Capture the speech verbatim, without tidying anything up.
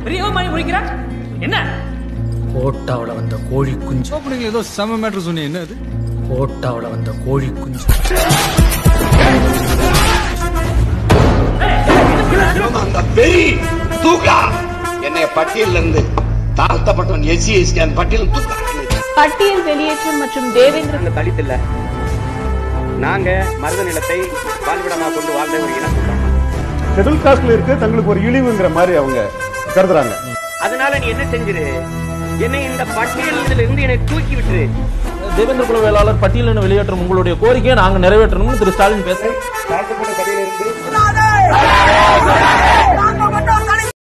பெரிய மாதிரி முடிக்கிறான் என்ன? கோட்டாவுல வந்த கோழி குஞ்சு. ஓப்பனிங்ல ஏதோ செம மேட்டர் சொன்னீங்க, என்ன அது? கோட்டாவுல வந்த கோழி குஞ்சு. அந்த பெரிய தூக்கா என்னை பட்டியலில் இருந்து தாழ்த்தப்பட்டவன் எஸ்சி எஸ்டி அந்த பட்டியல் தூக்கா. பட்டியல் வெளியேற்றம் மற்றும் தேவேந்திர தலித் இல்ல, நாங்க மருத நிலத்தை வாழ்விடமா கொண்டு வாழ்ந்த ஒரு இனம். ஷெட்யூல் காஸ்ட்ல இருக்கு, தங்களுக்கு ஒரு இழிவுங்கிற மாதிரி அவங்க கருதுறாங்க. அதனால நீ என்ன செஞ்சிரு, என்னை இந்த பட்டியலில் இருந்து என்னை தூக்கி விட்டுரு. தேவேந்திர குல வேளாளர் பட்டியலில் வெளியேற்றும் உங்களுடைய கோரிக்கையை நாங்க நிறைவேற்றணும்னு திரு ஸ்டாலின் பேச